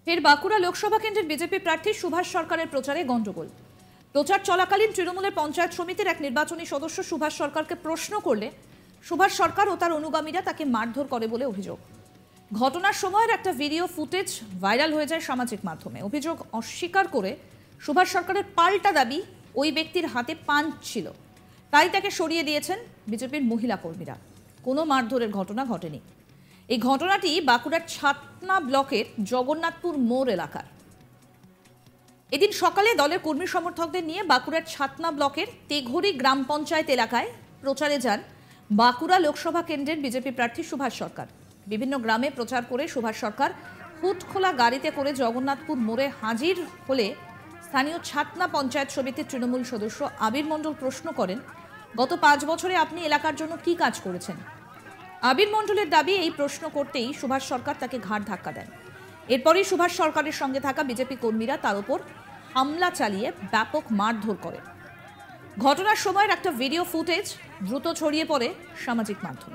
ফের বাঁকুড়া লোকসভা কেন্দ্রের বিজেপি প্রার্থী সুভাষ সরকারের প্রচারে গন্ডগোল। প্রচার চলাকালীন তৃণমূলের পঞ্চায়েত সমিতির এক নির্বাচনী সদস্য সুভাষ সরকারকে প্রশ্ন করলে সুভাষ সরকার ও তার অনুগামীরা তাকে মারধর করে বলে অভিযোগ। ঘটনার সময়ের একটা ভিডিও ফুটেজ ভাইরাল হয়ে যায় সামাজিক মাধ্যমে। অভিযোগ অস্বীকার করে সুভাষ সরকারের পাল্টা দাবি ওই ব্যক্তির হাতে পাঞ্চ ছিল, তাই তাকে সরিয়ে দিয়েছেন বিজেপির মহিলা কর্মীরা। কোনো মারধরের ঘটনা ঘটেনি। এই ঘটনাটি বাঁকুড়ার ছাতনা ব্লকের জগন্নাথপুর মোড় এলাকার। এদিন সকালে দলের কর্মী সমর্থকদের নিয়ে বাঁকুড়ার ছাতনা ব্লকের তেঘরি গ্রাম পঞ্চায়েত এলাকায় প্রচারে যান বাঁকুড়া লোকসভা কেন্দ্রের বিজেপি প্রার্থী সুভাষ সরকার। বিভিন্ন গ্রামে প্রচার করে সুভাষ সরকার হুট খোলা গাড়িতে করে জগন্নাথপুর মোড়ে হাজির হলে স্থানীয় ছাতনা পঞ্চায়েত সমিতির তৃণমূল সদস্য আবির মণ্ডল প্রশ্ন করেন, গত 5 বছরে আপনি এলাকার জন্য কি কাজ করেছেন? আবির মণ্ডলের দাবি, এই প্রশ্ন করতেই সুভাষ সরকার তাকে ঘাড় ধাক্কা দেন। এরপরই সুভাষ সরকারের সঙ্গে থাকা বিজেপি কর্মীরা তার উপর হামলা চালিয়ে ব্যাপক মারধর করে। ঘটনার সময়ের একটা ভিডিও ফুটেজ দ্রুত ছড়িয়ে পড়ে সামাজিক মাধ্যমে।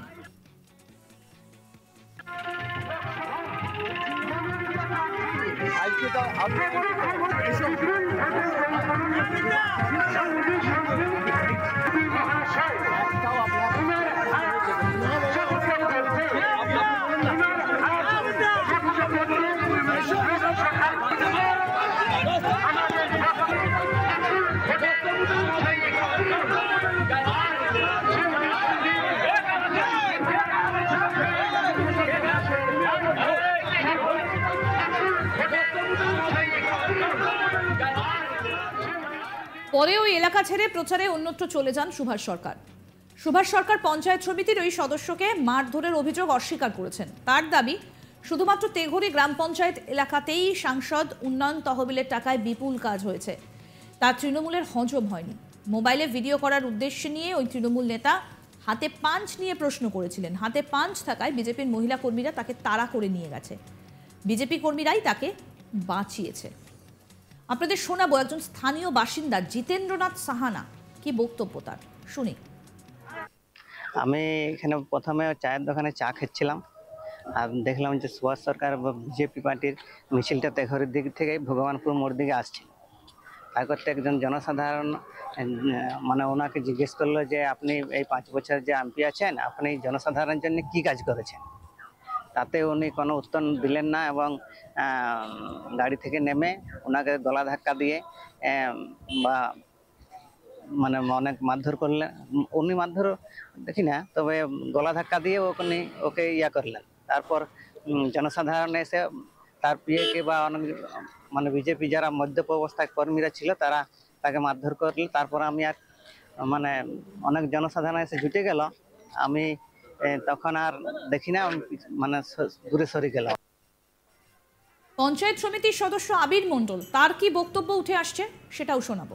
পরে ওই এলাকা ছেড়ে প্রচারে অন্যত্র চলে যান সুভাষ সরকার। সুভাষ সরকার পঞ্চায়েত সমিতির ওই সদস্যকে মারধরের অভিযোগ অস্বীকার করেছেন। তার দাবি, শুধুমাত্র তেঘরি গ্রাম পঞ্চায়েত এলাকাতেই সাংসদ উন্নয়ন তহবিলের টাকায় বিপুল কাজ হয়েছে, তা তৃণমূলের হজম হয়নি। মোবাইলে ভিডিও করার উদ্দেশ্য নিয়ে ওই তৃণমূল নেতা হাতে পাঞ্চ নিয়ে প্রশ্ন করেছিলেন। হাতে পাঞ্চ থাকায় বিজেপির মহিলা কর্মীরা তাকে তাড়া করে নিয়ে গেছে। বিজেপি কর্মীরাই তাকে বাঁচিয়েছে। আপনাদের শোনাবো একজন স্থানীয় বাসিন্দা জিতেন্দ্রনাথ সাহানা, কি বক্তব্য তার, শুনি। আমি এখানে প্রথমে চায়ের দোকানে চা খাচ্ছিলাম আর দেখলাম যে সুভাষ সরকার বিজেপি পার্টির মিছিলটা তেঘরের দিক থেকে ভগবানপুর মোড় দিকে আসছিল। তাই করতে একজন জনসাধারণ মানে ওনাকে জিজ্ঞেস করলো যে আপনি এই 5 বছর যে এমপি আছেন, আপনি জনসাধারণের জন্য কি কাজ করেছেন? তাতে উনি কোনো উত্তর দিলেন না এবং গাড়ি থেকে নেমে ওনাকে গলা ধাক্কা দিয়ে বা মানে অনেক মারধর করলেন। উনি মারধর দেখি না, তবে গলা ধাক্কা দিয়ে ওকে ইয়া করলেন। তারপর জনসাধারণ এসে তার পিএকে বা অনেক মানে বিজেপি যারা মদ্যপ অবস্থায় কর্মীরা ছিল তারা তাকে মারধর করলেন। তারপর আমি আর মানে অনেক জনসাধারণ এসে জুটে গেল, আমি তখন আর দেখি না, মানে দূরে সরে গেলাম। পঞ্চায়েত সমিতির সদস্য আবির মণ্ডল, তার কি বক্তব্য উঠে আসছে সেটাও শোনাবো।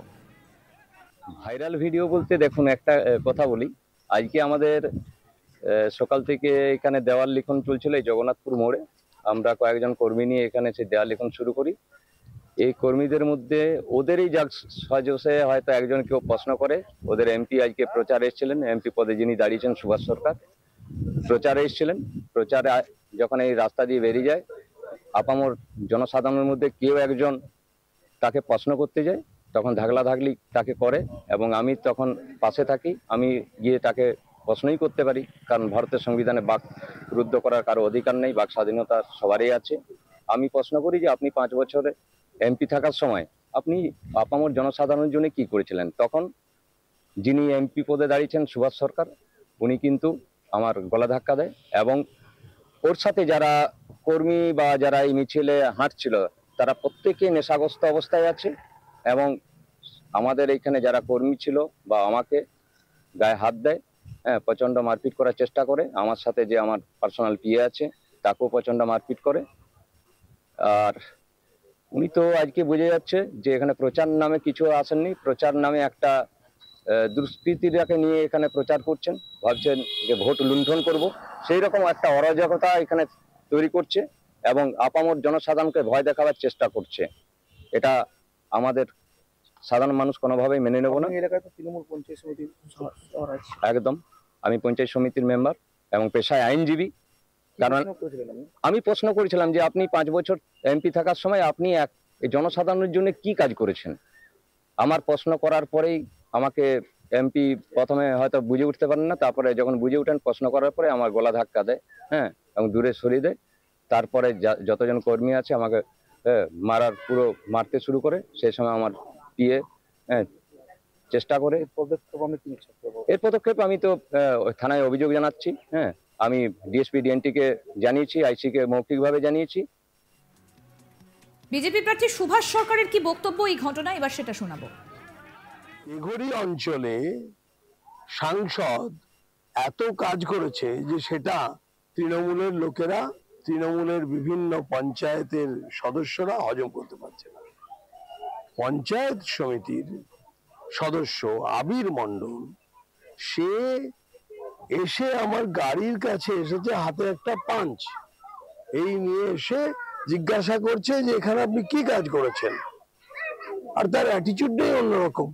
ভাইরাল ভিডিও বলতে দেখুন, একটা কথা বলি। আজকে আমাদের সকাল থেকে এখানে দেওয়াল লিখন চলছিল এই জগন্নাথপুর মোড়ে। আমরা কয়েকজন কর্মী নিয়ে এখানে সেই দেওয়াল লিখন শুরু করি। এই কর্মীদের মধ্যে ওদেরই যাক সাজসে হয়তো একজন কেউ প্রশ্ন করে, ওদের এমপি আজকে প্রচারে এসেছিলেন, এমপি পদে যিনি দাঁড়িয়েছেন সুভাষ সরকার প্রচারে এসেছিলেন। প্রচারে যখন এই রাস্তা দিয়ে বেরিয়ে যায়, আপামর জনসাধারণের মধ্যে কেউ একজন তাকে প্রশ্ন করতে যায়, তখন ধাগলাধাগলি তাকে করে এবং আমি তখন পাশে থাকি। আমি গিয়ে তাকে প্রশ্নই করতে পারি, কারণ ভারতের সংবিধানে বাক রুদ্ধ করার কারো অধিকার নেই, বাক স্বাধীনতা সবারই আছে। আমি প্রশ্ন করি যে আপনি 5 বছরে এমপি থাকার সময় আপনি আপামর জনসাধারণের জন্য কি করেছিলেন? তখন যিনি এমপি পদে দাঁড়িয়েছেন সুভাষ সরকার, উনি কিন্তু আমার গলা ধাক্কা দেয় এবং ওর সাথে যারা কর্মী বা যারা এই মিছিলে হাঁটছিল তারা প্রত্যেকে নেশাগ্রস্ত অবস্থায় আছে এবং আমাদের এইখানে যারা কর্মী ছিল বা আমাকে গায়ে হাত দেয়, প্রচন্ড মারপিট করার চেষ্টা করে। আমার সাথে যে আমার পার্সোনাল পিএ আছে তাকেও প্রচন্ড মারপিট করে। আর উনি তো আজকে বোঝা যাচ্ছে যে এখানে প্রচার নামে কিছু আসেননি, প্রচার নামে একটা দুষ্কৃতীরাকে নিয়ে এখানে প্রচার করছেন, ভাবছেন যে ভোট লুণ্ঠন করব, সেই রকম একটা অরাজকতা এখানে তৈরি করছে এবং আপামর জনসাধারণকে ভয় দেখাবার চেষ্টা করছে। এটা আমাদের সাধারণ মানুষ কোনোভাবেই মেনে নেব না। এলাকায় তো তৃণমূল পঞ্চায়েত সমিতি একদম, আমি পঞ্চায়েত সমিতির মেম্বার এবং পেশায় আইনজীবী। কারণ আমি প্রশ্ন করেছিলাম যে আপনি 5 বছর এমপি থাকার সময় আপনি এই জনসাধারণের জন্য কি কাজ করেছেন। আমার প্রশ্ন করার পরেই আমাকে এমপি প্রথমে হয়তো বুঝে উঠতে পারেন না, তারপরে যখন বুঝে উঠেন প্রশ্ন করার পরে আমার গলা ধাক্কা দেয়, হ্যাঁ, এবং দূরে সরিয়ে দেয়। তারপরে যতজন কর্মী আছে আমাকে মারতে শুরু করে। সেই সময় আমার পিএ চেষ্টা করে। এর পদক্ষেপ আমি তো থানায় অভিযোগ জানাচ্ছি। হ্যাঁ, আমি ডিএসপি ডিএনটি কে জানিয়েছি, আইসি কে মৌখিকভাবে জানিয়েছি। বিজেপি প্রার্থী সুভাষ সরকারের কি বক্তব্য এই ঘটনায়, এবার সেটা শোনাবো। এঘরি অঞ্চলে সাংসদ এত কাজ করেছে যে সেটা তৃণমূলের লোকেরা, তৃণমূলের বিভিন্ন পঞ্চায়েতের সদস্যরা হজম করতে পারছে না। পঞ্চায়েত সমিতির সদস্য আবির মণ্ডল, সে এসে আমার গাড়ির কাছে এসেছে, হাতে একটা পাঞ্চ এই নিয়ে এসে জিজ্ঞাসা করছে যে এখানে আপনি কি কাজ করেছেন। আর তার অ্যাটিটিউডটাই অন্যরকম।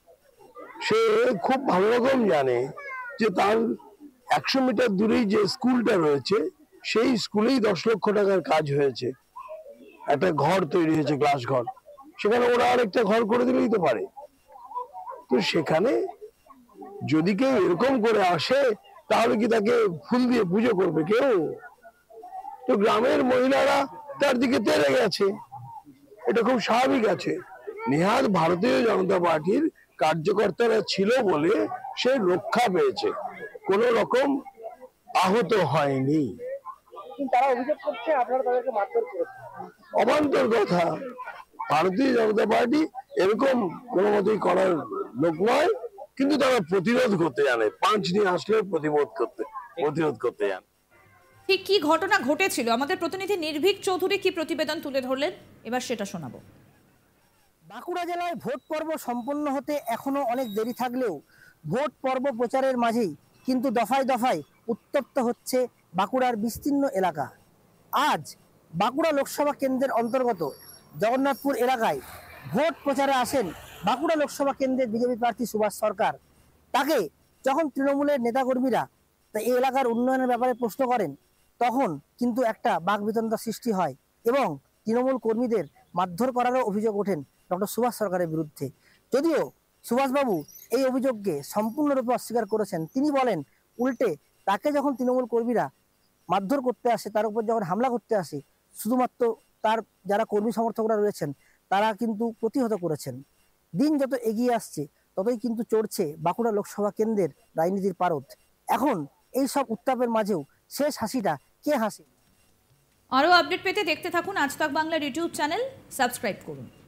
সে খুব ভালো রকম জানে যে তার 100 মিটার দূরেই যে স্কুলটা রয়েছে সেই স্কুলেই 10 লক্ষ টাকার কাজ হয়েছে। একটা ঘর তৈরি হয়েছে, ক্লাস ঘর, সেখানে ওরা আরেকটা ঘর করে দিলেই তো পারে। তো সেখানে যদি কেউ এরকম করে আসে তাহলে কি তাকে ফুল দিয়ে পুজো করবে কেউ? তো গ্রামের মহিলারা তার দিকে তেড়ে গেছে, এটা খুব স্বাভাবিক আছে। নেহাত ভারতীয় জনতা পার্টির কার্যকর্তারা ছিল বলে সে রক্ষা পেয়েছে, কোন রকম আহত হয়নি। তারা অভিযোগ করছে আপনারা তাদেরকে মারধর করেছেন। অবান্তর কথা। ভারতীয় জনতা পার্টি এরকম কোনো মতেই করার লোক নয়, কিন্তু তারা প্রতিরোধ করতে জানে। পাঁচ নিয়ে আসলে প্রতিরোধ করতে জানে। ঠিক কি ঘটনা ঘটেছিল, আমাদের প্রতিনিধি নির্ভীক চৌধুরী কি প্রতিবেদন তুলে ধরলেন, এবার সেটা শোনাবো। বাঁকুড়া জেলায় ভোট পর্ব সম্পন্ন হতে এখনো অনেক দেরি থাকলেও ভোট পর্ব প্রচারের মাঝেই কিন্তু দফায় দফায় উত্তপ্ত হচ্ছে বাঁকুড়ার বিস্তীর্ণ এলাকা। আজ বাঁকুড়া লোকসভা কেন্দ্রের অন্তর্গত জগন্নাথপুর এলাকায় ভোট প্রচারে আসেন বাঁকুড়া লোকসভা কেন্দ্রের বিজেপি প্রার্থী সুভাষ সরকার। তাকে যখন তৃণমূলের নেতাকর্মীরা এই এলাকার উন্নয়নের ব্যাপারে প্রশ্ন করেন, তখন কিন্তু একটা বাকবিতণ্ডা সৃষ্টি হয় এবং তৃণমূল কর্মীদের মারধর করারও অভিযোগ ওঠেন ডক্টর সুভাষ সরকারের বিরুদ্ধে। যদিও সুভাষবাবু এই অভিযোগকে সম্পূর্ণরূপে অস্বীকার করেছেন। তিনি বলেন, উল্টে তাকে যখন তৃণমূল কর্মীরা মারধর করতে আসে, তার উপর যখন হামলা করতে আসে, শুধুমাত্র তার যারা কর্মী সমর্থকরা রয়েছেন তারা কিন্তু প্রতিহত করেছেন। দিন যত এগিয়ে আসছে ততই কিন্তু চড়ছে বাঁকুড়া লোকসভা কেন্দ্রের রাজনীতির পারদ। এখন এই সব উত্তাপের মাঝেও শেষ হাসিটা কে হাসে? আরও আপডেট পেতে দেখতে থাকুন আজ তাক বাংলার ইউটিউব চ্যানেল, সাবস্ক্রাইব করুন।